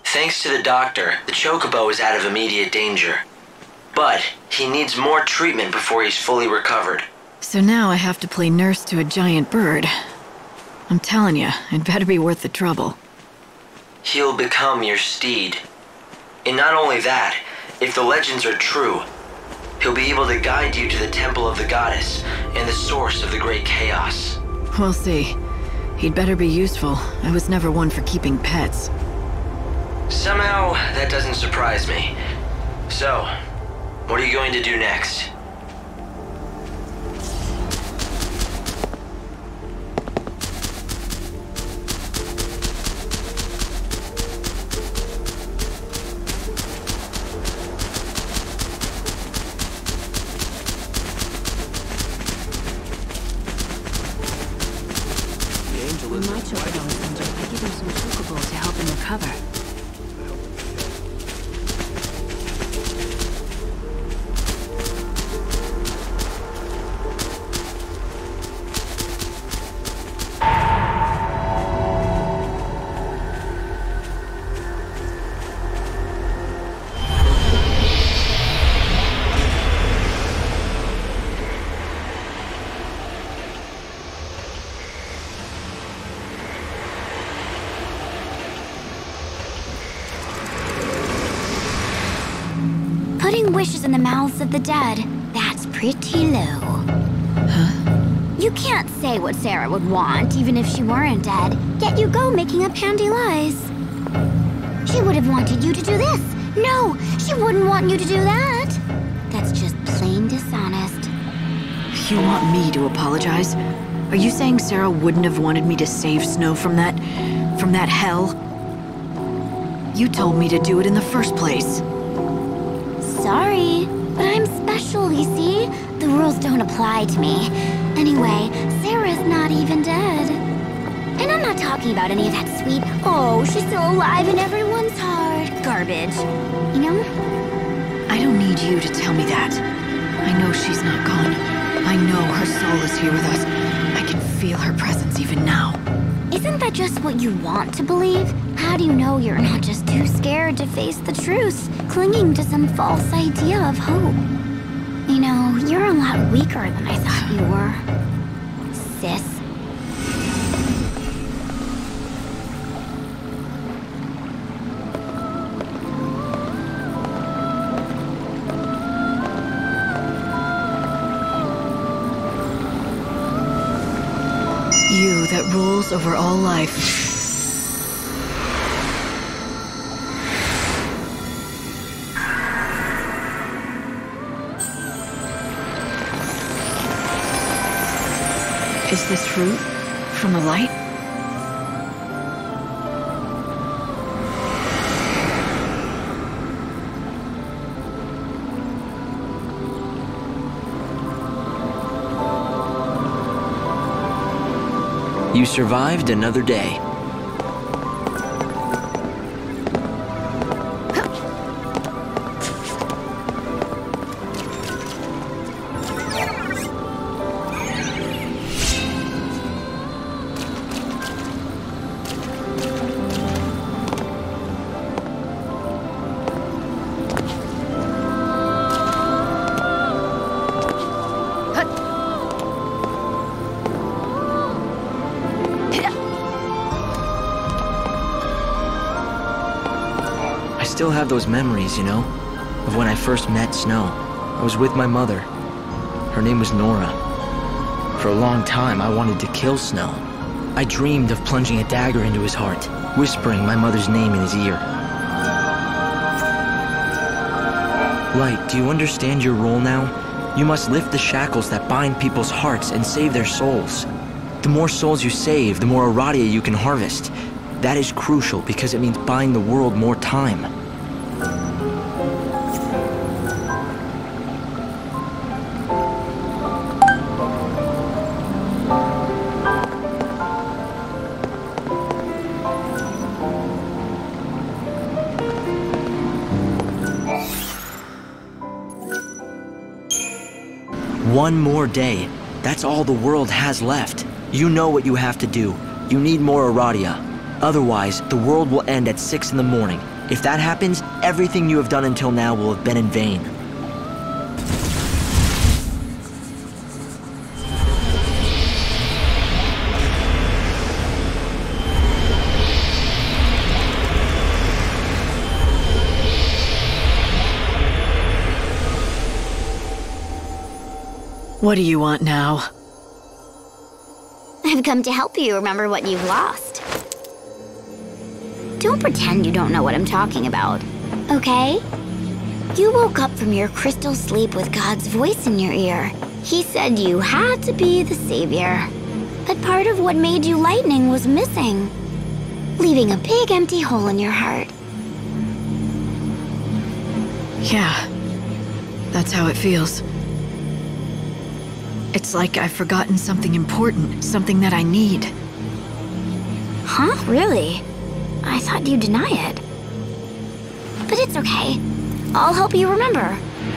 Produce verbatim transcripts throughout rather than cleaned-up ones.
Thanks to the doctor, the Chocobo is out of immediate danger. But he needs more treatment before he's fully recovered. So now I have to play nurse to a giant bird. I'm telling you, it better be worth the trouble. He'll become your steed. And not only that, if the legends are true, he'll be able to guide you to the temple of the goddess and the source of the great chaos. We'll see. He'd better be useful. I was never one for keeping pets. Somehow, that doesn't surprise me. So, what are you going to do next? When my Chocobo is injured, I give him some Chocobo to help him recover. Putting wishes in the mouths of the dead, that's pretty low. Huh? You can't say what Sarah would want, even if she weren't dead, yet you go making up handy lies. She would have wanted you to do this. No, she wouldn't want you to do that. That's just plain dishonest. You want me to apologize? Are you saying Sarah wouldn't have wanted me to save Snow from that... from that hell? You told me to do it in the first place. Sorry, but I'm special, you see? The rules don't apply to me. Anyway, Sarah's not even dead. And I'm not talking about any of that sweet, oh, she's still alive in everyone's heart garbage. You know? I don't need you to tell me that. I know she's not gone. I know her soul is here with us. I can feel her presence even now. Isn't that just what you want to believe? How do you know you're not just too scared to face the truth, clinging to some false idea of hope? You know, you're a lot weaker than I thought you were, sis. You that rules over all life. Is this fruit from the light? You survived another day. I still have those memories, you know, of when I first met Snow. I was with my mother. Her name was Nora. For a long time, I wanted to kill Snow. I dreamed of plunging a dagger into his heart, whispering my mother's name in his ear. Light, do you understand your role now? You must lift the shackles that bind people's hearts and save their souls. The more souls you save, the more Aradia you can harvest. That is crucial because it means buying the world more time. One more day. That's all the world has left. You know what you have to do. You need more Aradia. Otherwise, the world will end at six in the morning. If that happens, everything you have done until now will have been in vain. What do you want now? I've come to help you remember what you've lost. Don't pretend you don't know what I'm talking about, okay? You woke up from your crystal sleep with God's voice in your ear. He said you had to be the savior. But part of what made you lightning was missing, leaving a big empty hole in your heart. Yeah, that's how it feels. It's like I've forgotten something important, something that I need. Huh? Really? I thought you'd deny it. But it's okay. I'll help you remember.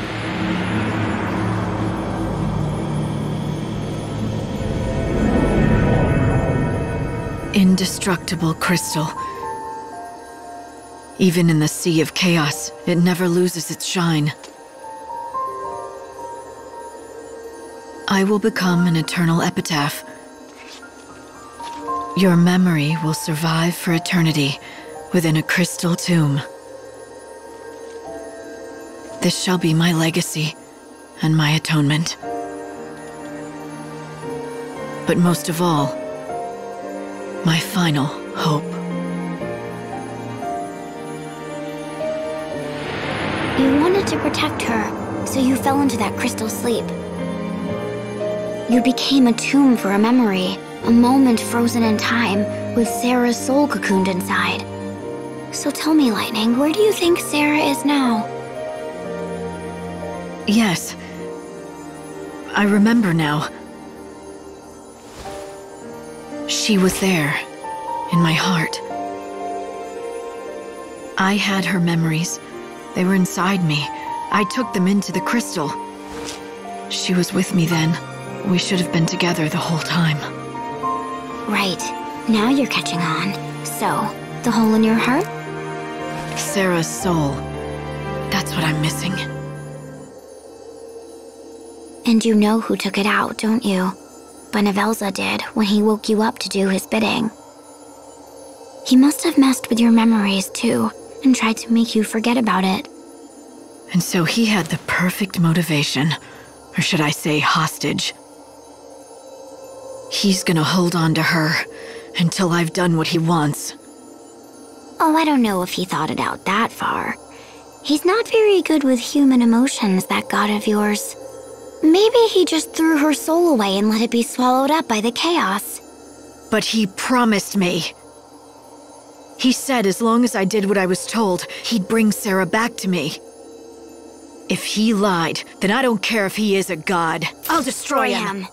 Indestructible crystal. Even in the sea of chaos, it never loses its shine. I will become an eternal epitaph. Your memory will survive for eternity within a crystal tomb. This shall be my legacy and my atonement. But most of all, my final hope. You wanted to protect her, so you fell into that crystal sleep. You became a tomb for a memory, a moment frozen in time, with Sarah's soul cocooned inside. So tell me, Lightning, where do you think Sarah is now? Yes. I remember now. She was there, in my heart. I had her memories. They were inside me. I took them into the crystal. She was with me then. We should have been together the whole time. Right. Now you're catching on. So, the hole in your heart? Sarah's soul. That's what I'm missing. And you know who took it out, don't you? Benevelza did when he woke you up to do his bidding. He must have messed with your memories too, and tried to make you forget about it. And so he had the perfect motivation, or should I say hostage. He's gonna hold on to her until I've done what he wants. Oh, I don't know if he thought it out that far. He's not very good with human emotions, that god of yours. Maybe he just threw her soul away and let it be swallowed up by the chaos. But he promised me. He said as long as I did what I was told, he'd bring Sarah back to me. If he lied, then I don't care if he is a god. I'll destroy him.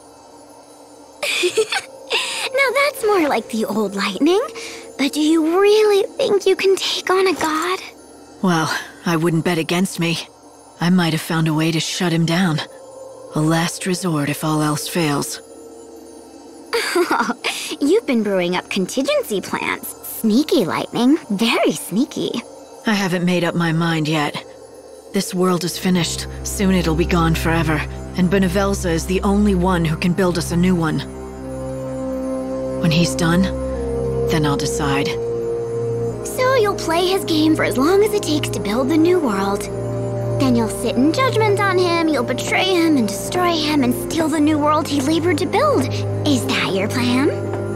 Now that's more like the old Lightning. But do you really think you can take on a god? Well, I wouldn't bet against me. I might have found a way to shut him down. A last resort if all else fails. You've been brewing up contingency plans. Sneaky, Lightning. Very sneaky. I haven't made up my mind yet. This world is finished. Soon it'll be gone forever. And Benevelza is the only one who can build us a new one. When he's done, then I'll decide. So you'll play his game for as long as it takes to build the new world. Then you'll sit in judgment on him, you'll betray him and destroy him and steal the new world he labored to build. Is that your plan?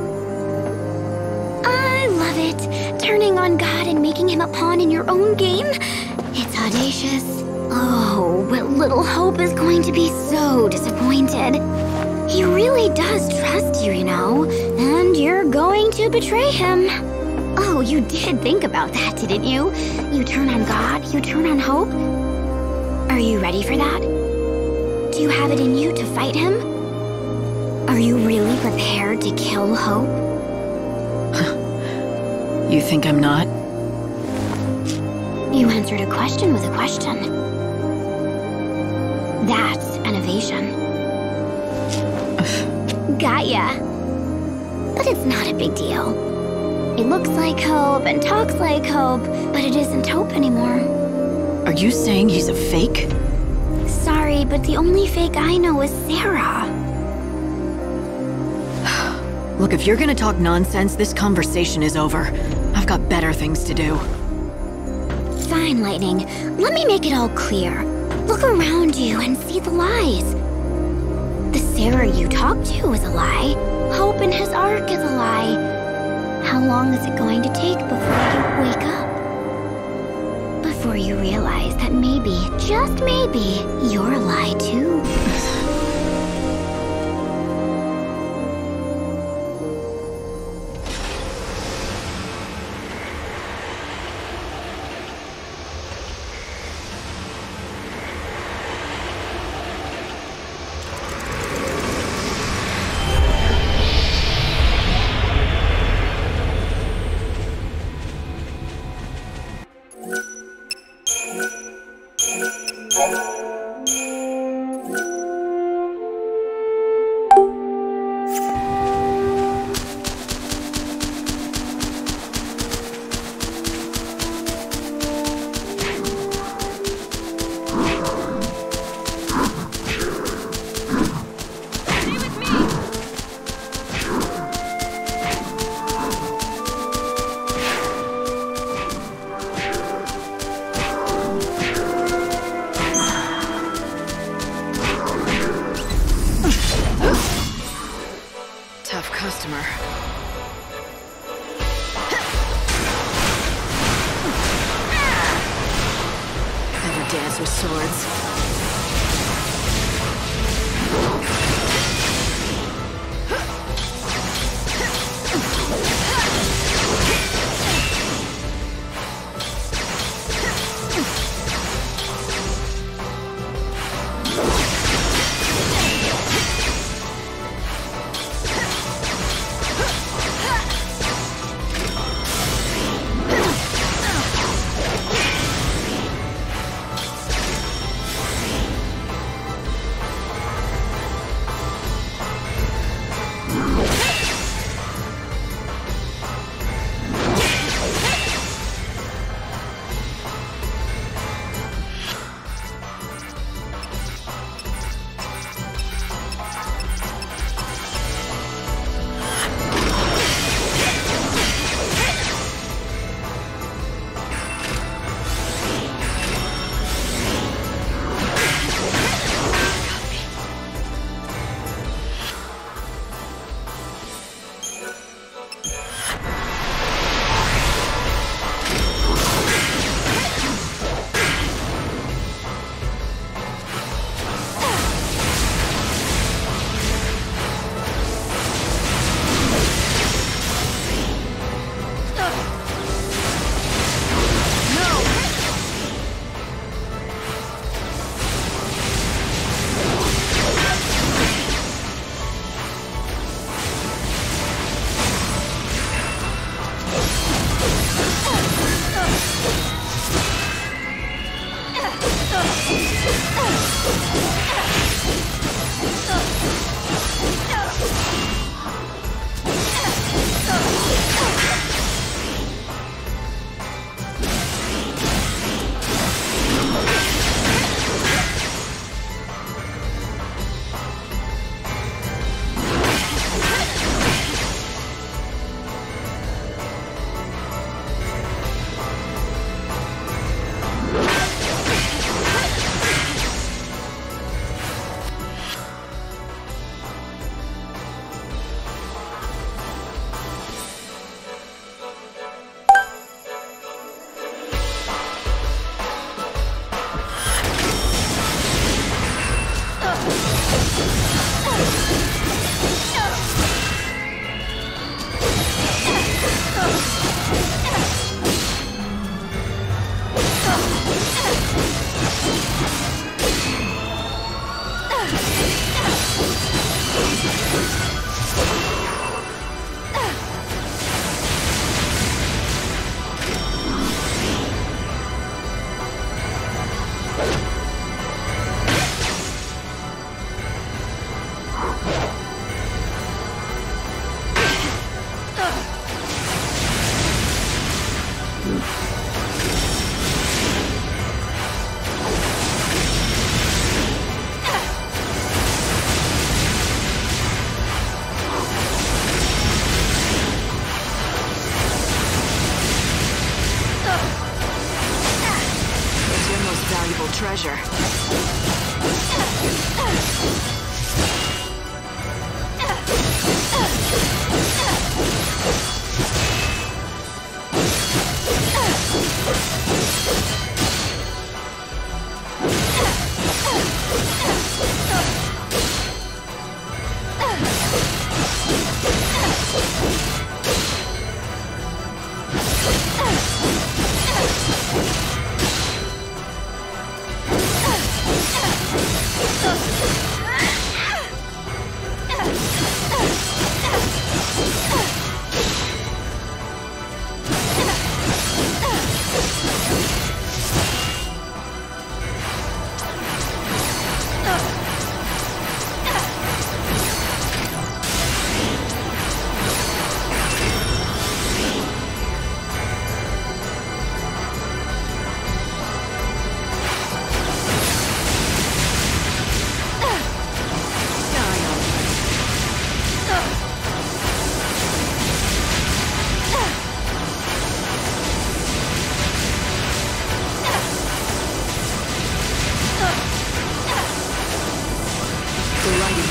I love it. Turning on God and making him a pawn in your own game. It's audacious. Oh, but little Hope is going to be so disappointed. He really does trust you, you know, and you're going to betray him. Oh, you did think about that, didn't you? You turn on God, you turn on Hope. Are you ready for that? Do you have it in you to fight him? Are you really prepared to kill Hope? You think I'm not? You answered a question with a question. That's an evasion. Got ya. But it's not a big deal. It looks like hope and talks like hope, but it isn't hope anymore. Are you saying he's a fake? Sorry, but the only fake I know is Sarah. Look, if you're gonna talk nonsense, this conversation is over. I've got better things to do. Fine, Lightning. Let me make it all clear. Look around you and see the lies. The Sarah you talk to is a lie. Hope in his arc is a lie. How long is it going to take before you wake up? Before you realize that maybe, just maybe, you're a lie too. Tough customer. Ever dance with swords?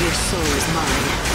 Your soul is mine.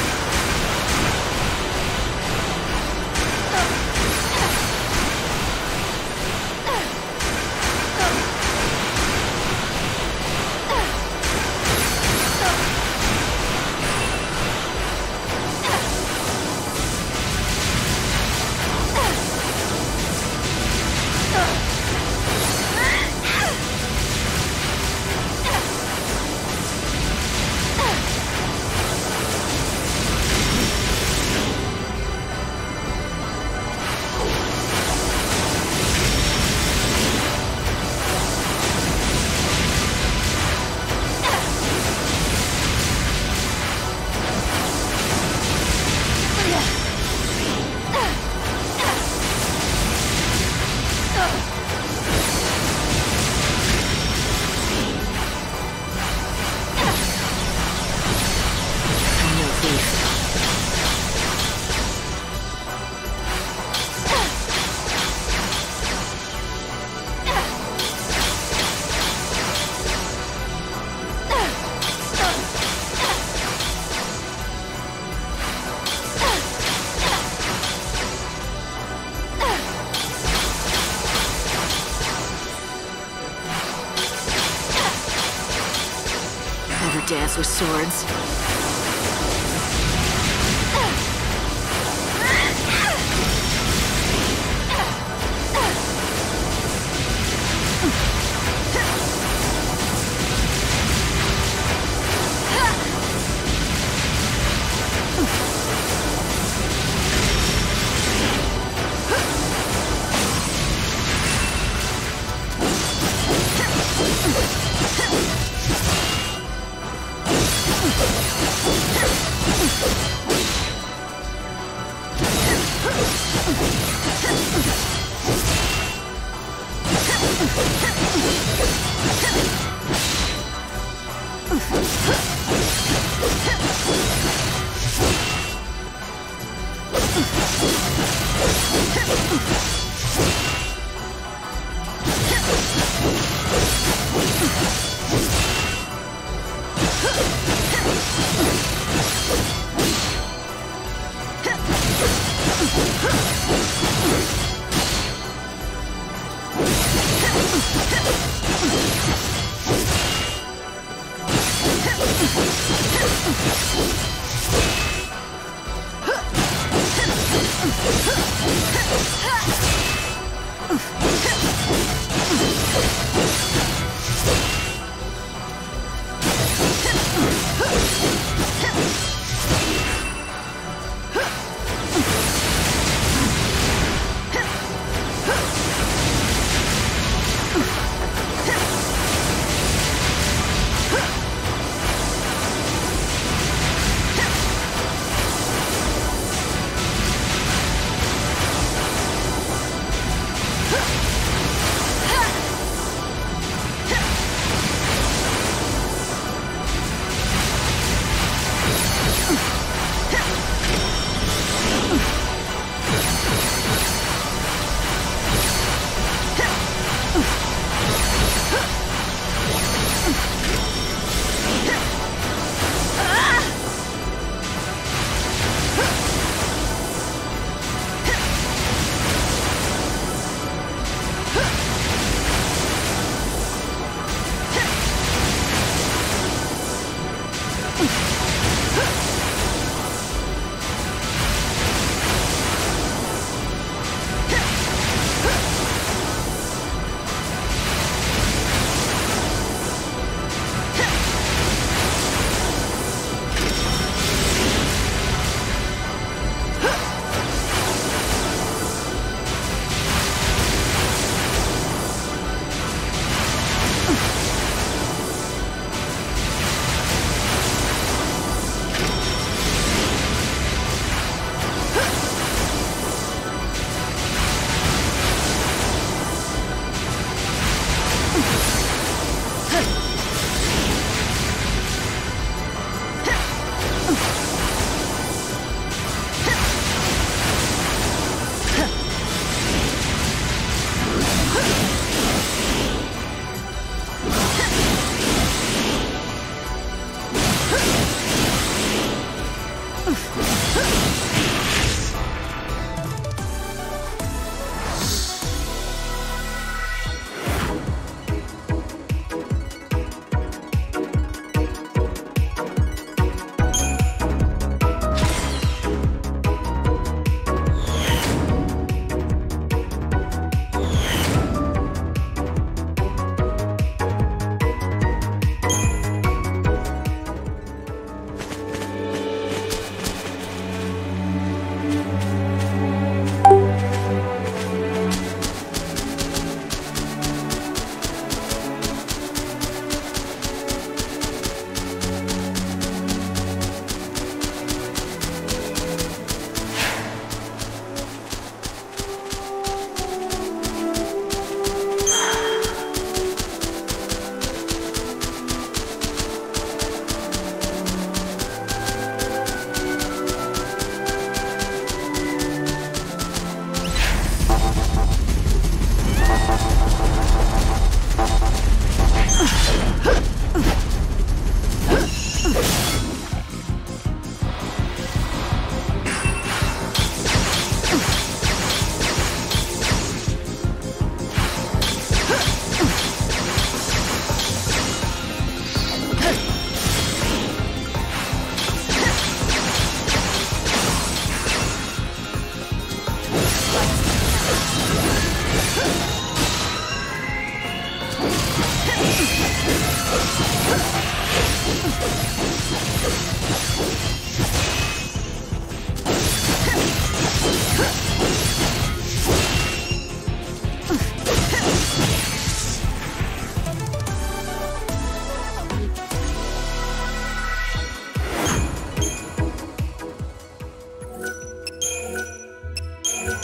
Dance with swords.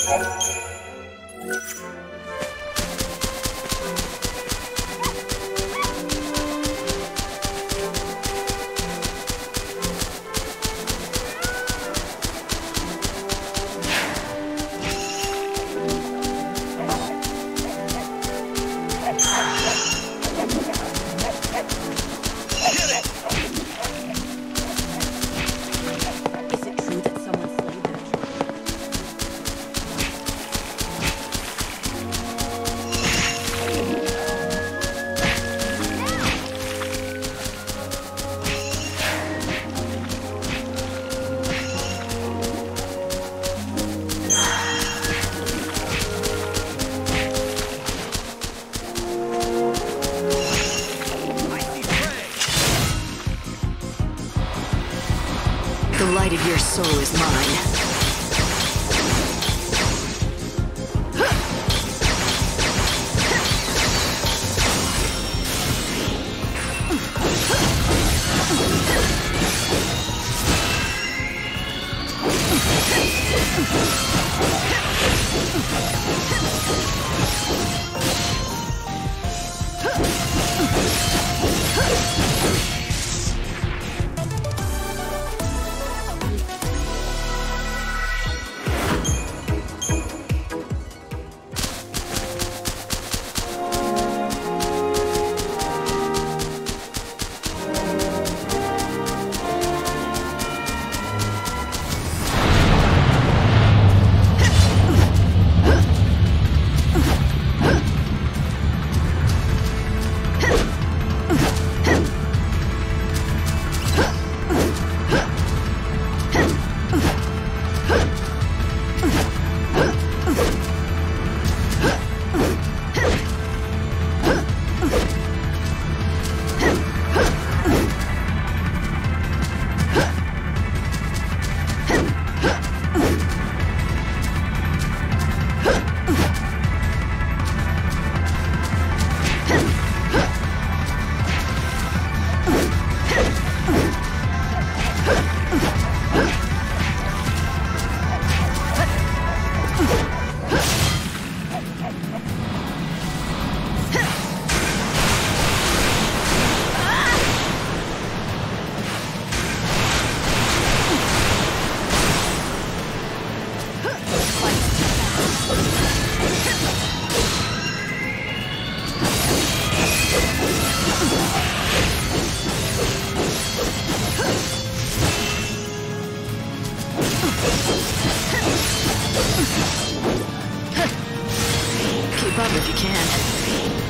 The light of your soul is mine. Keep up if you can.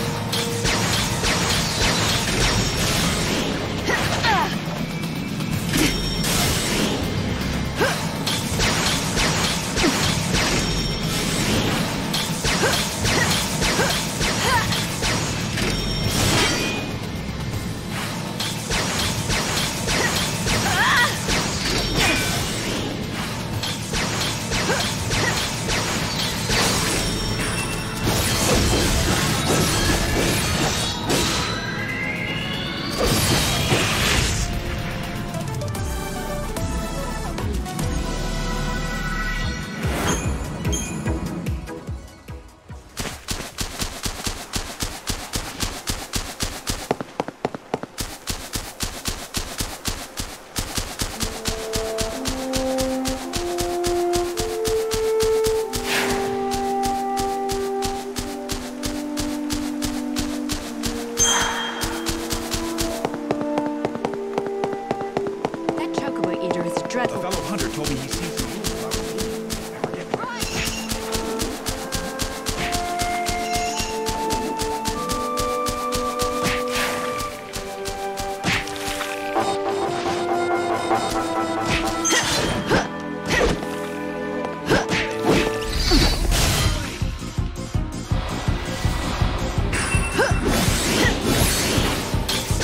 A fellow hunter told me he sees some rules about relief. Never get right.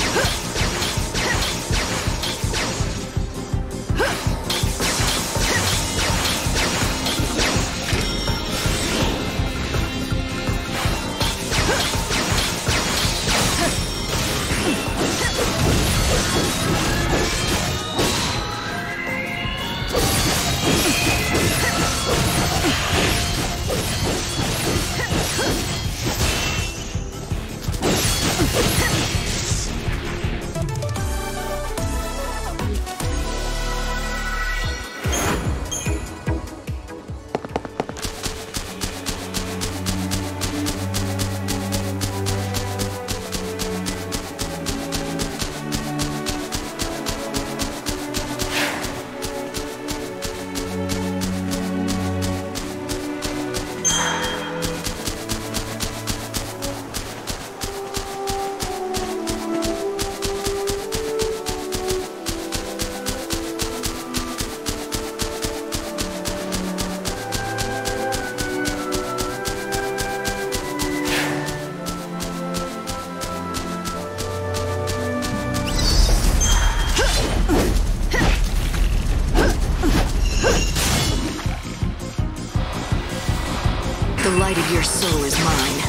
Huh! The light of your soul is mine.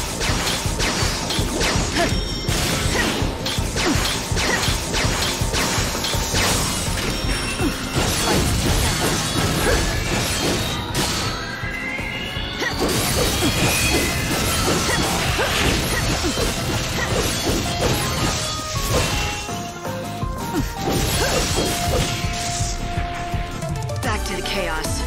Back to the chaos.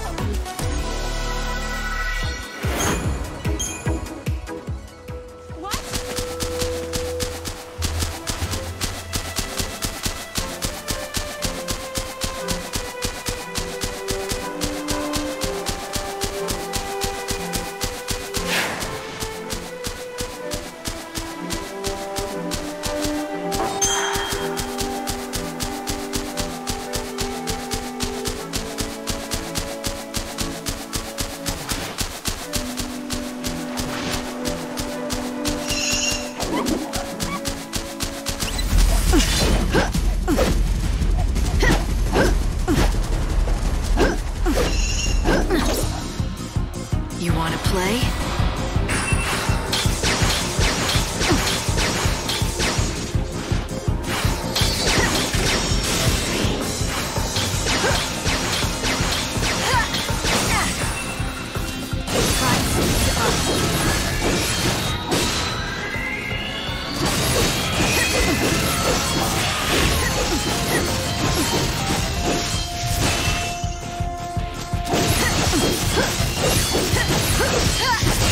You wanna play? Ha!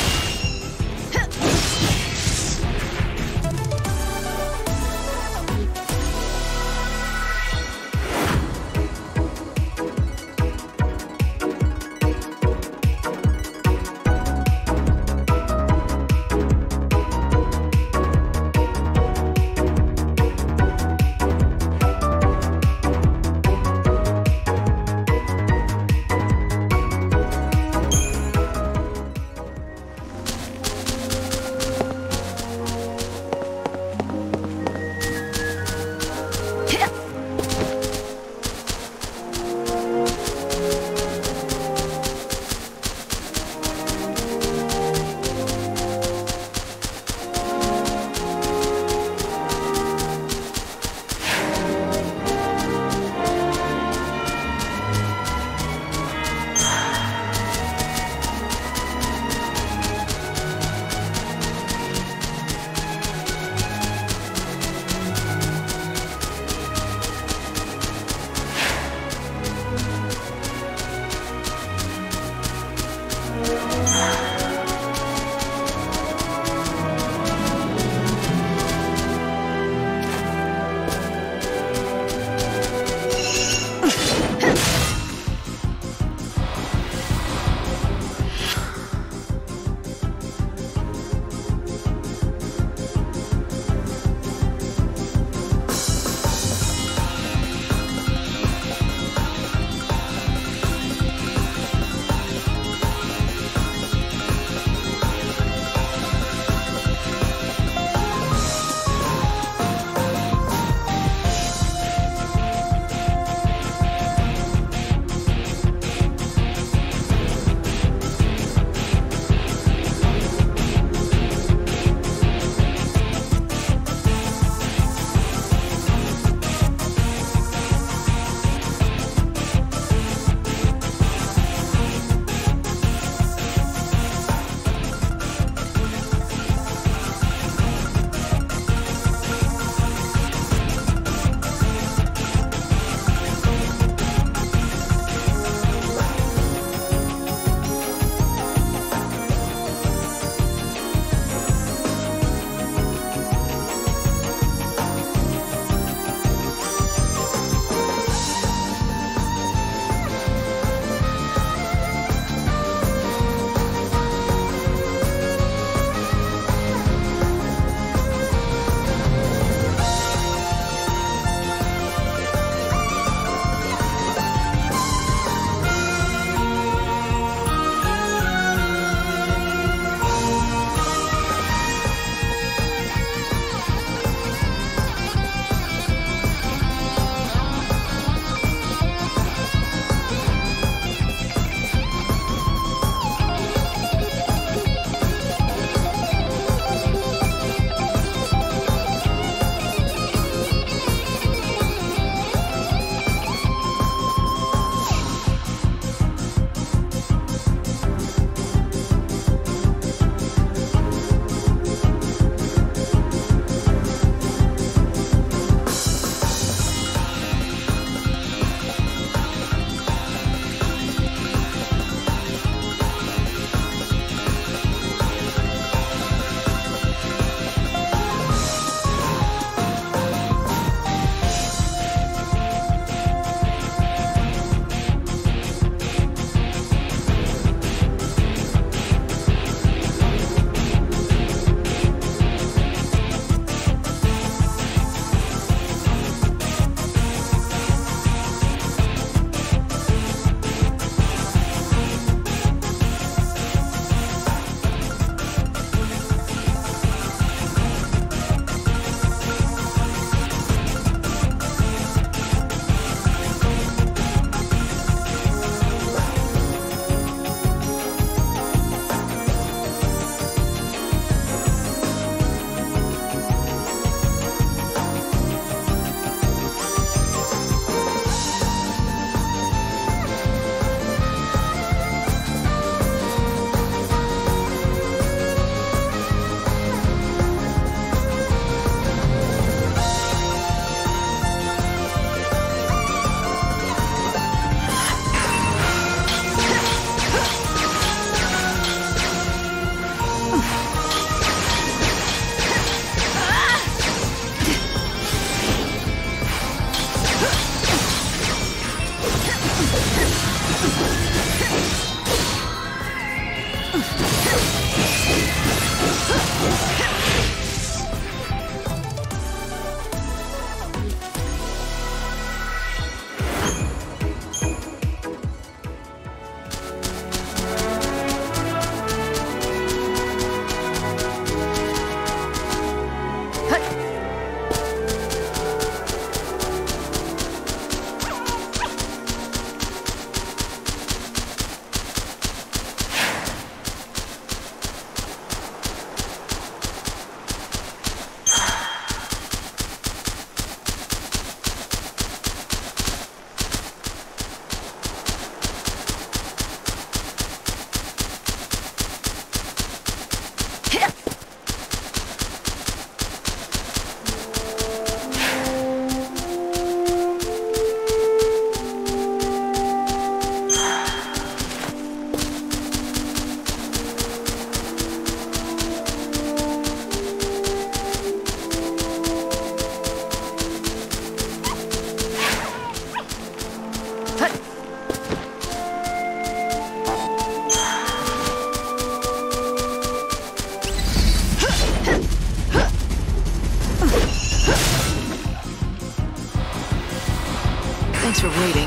Thanks for waiting.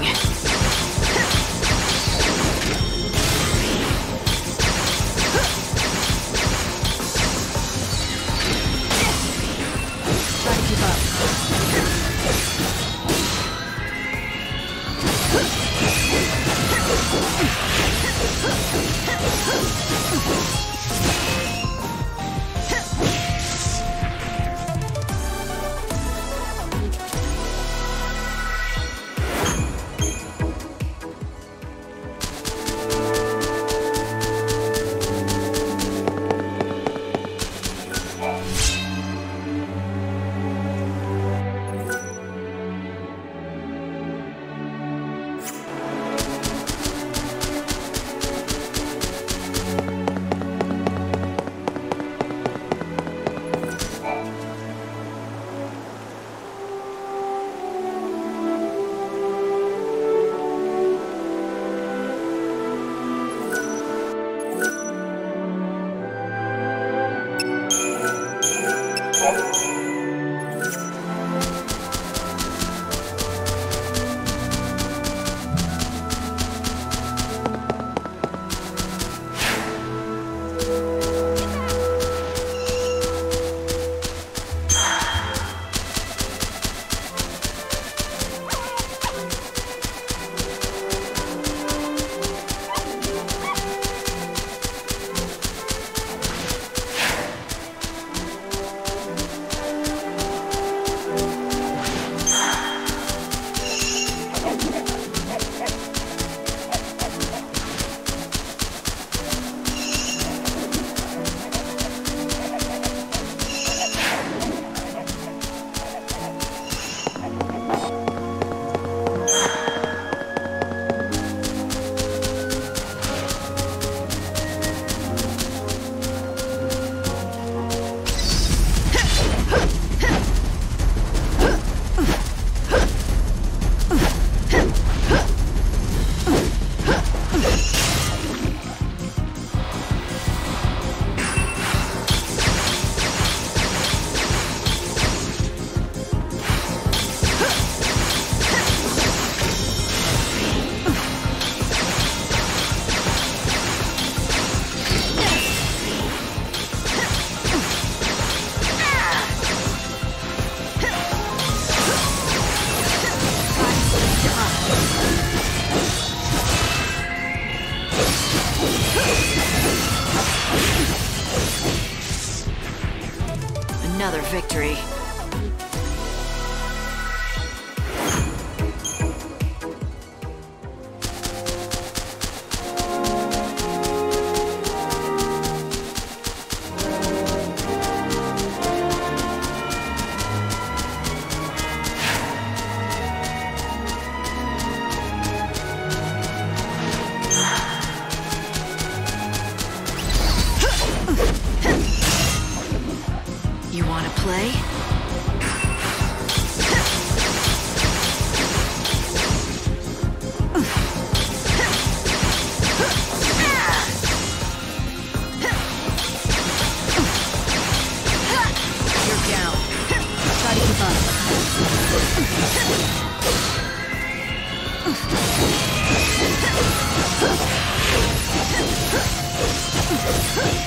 Try to keep up. Another victory. You wanna play? You're down. Try to keep up.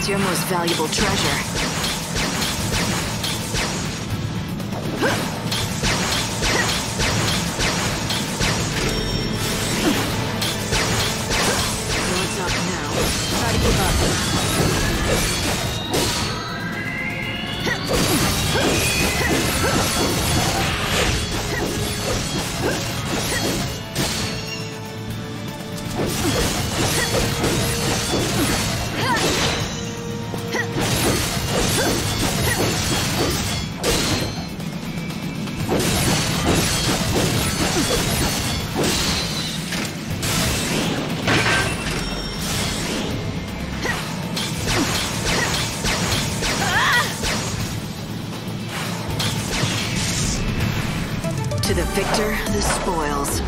It's your most valuable treasure. What's up now? Try to keep To the victor, the spoils.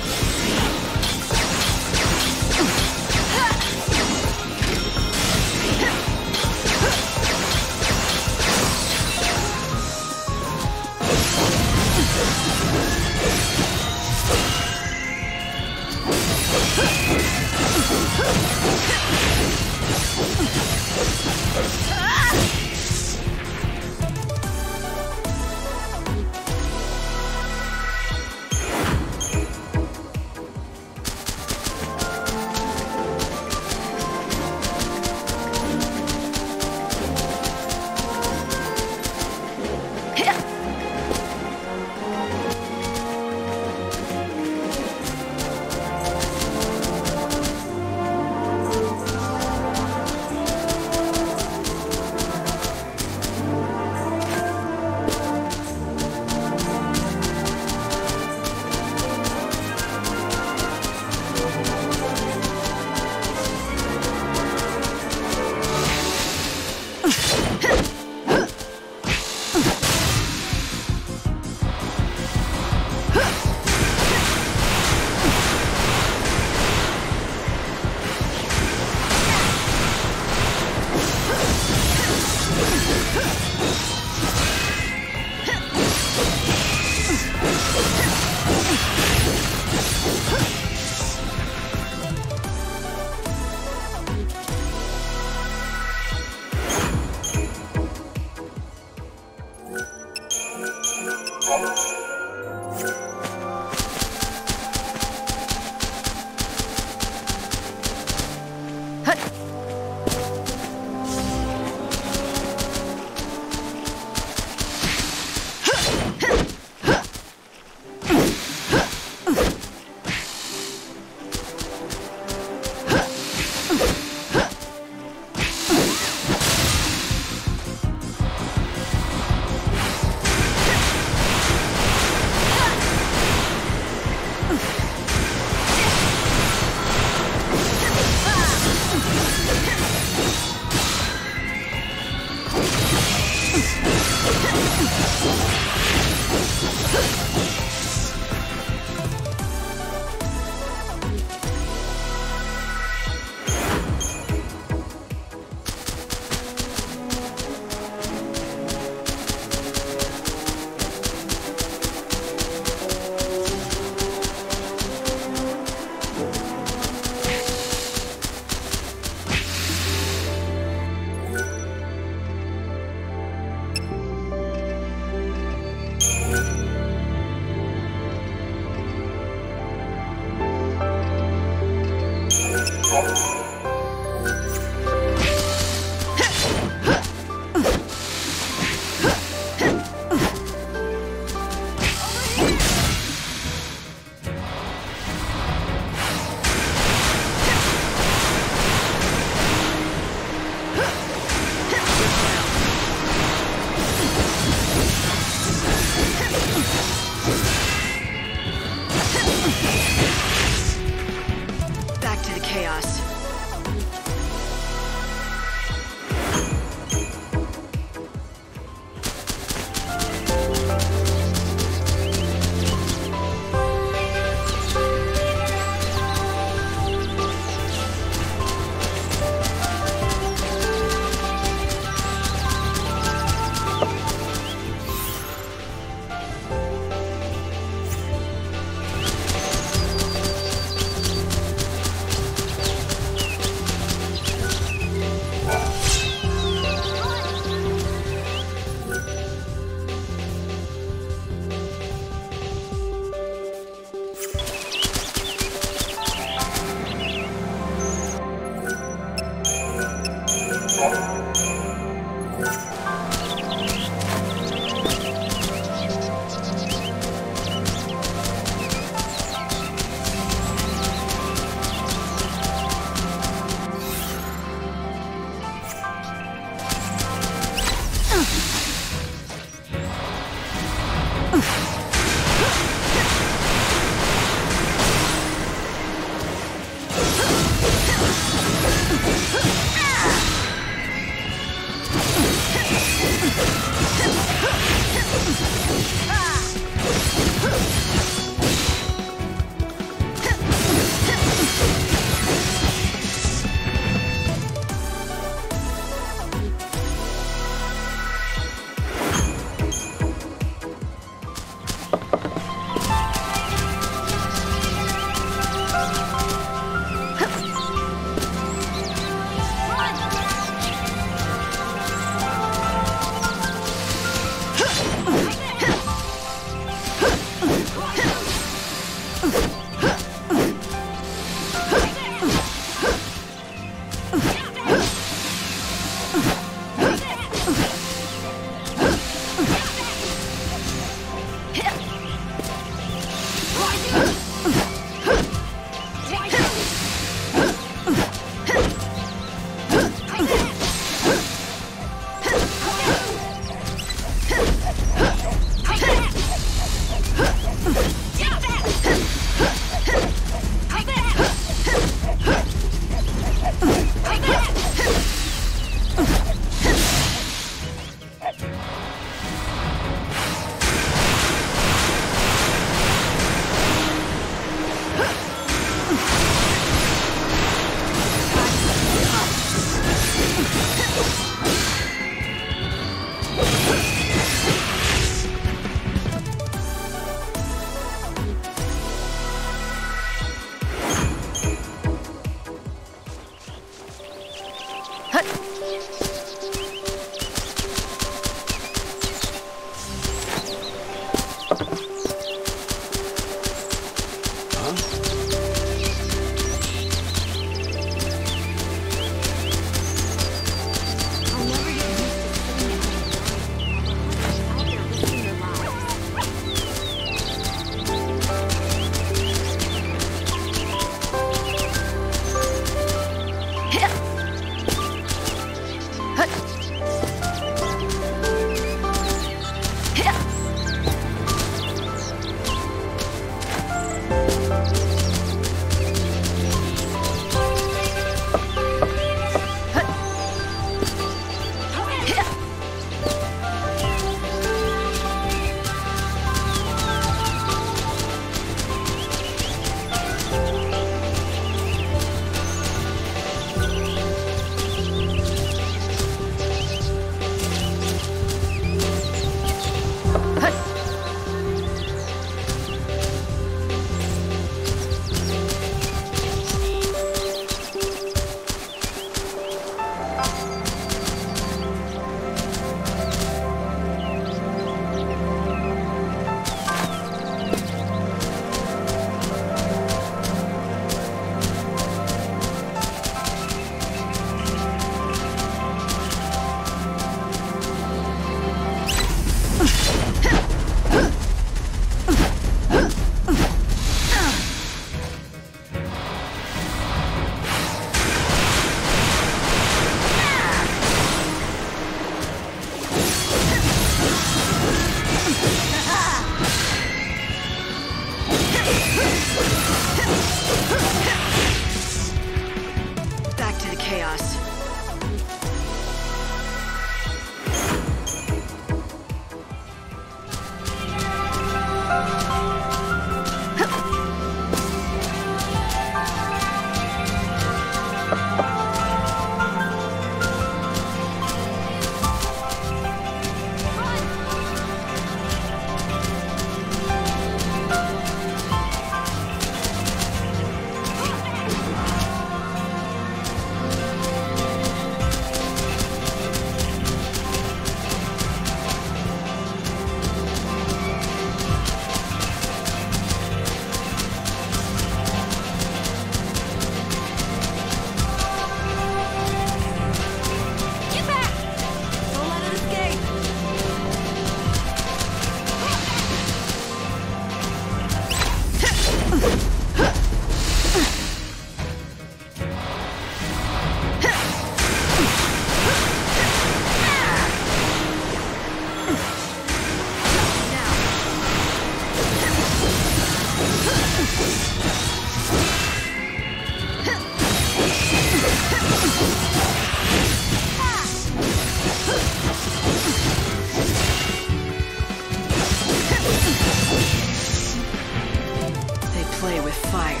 They play with fire.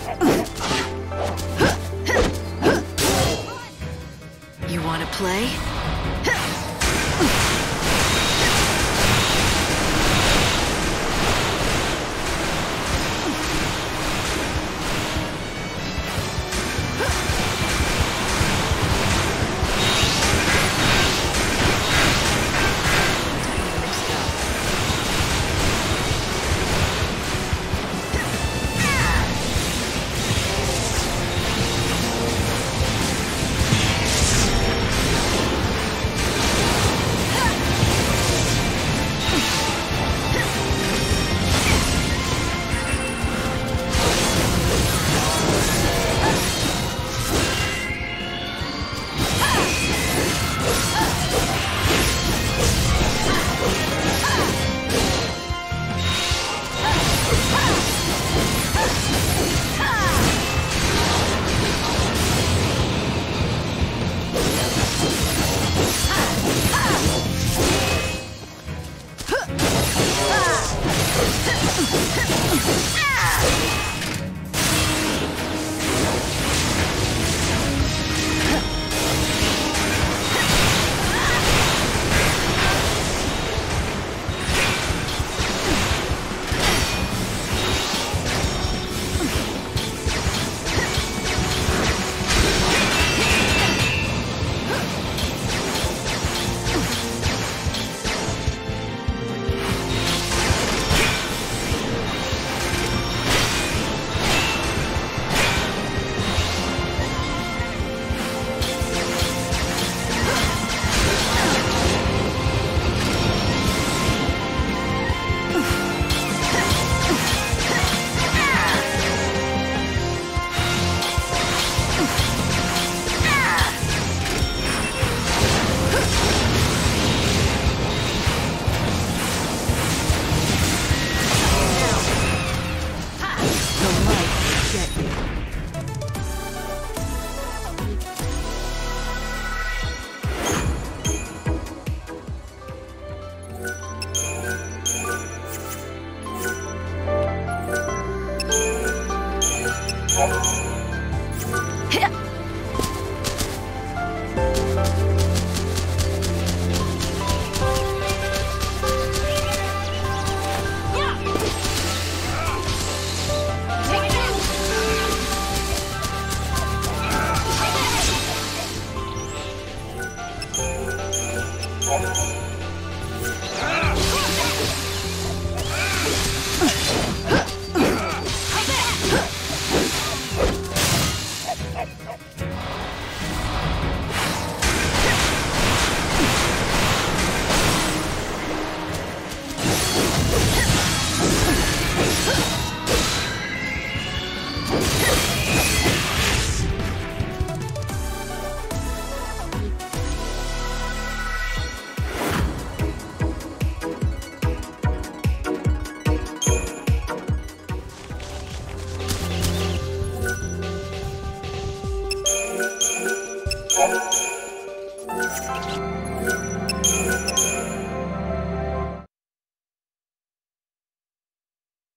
You wanna play?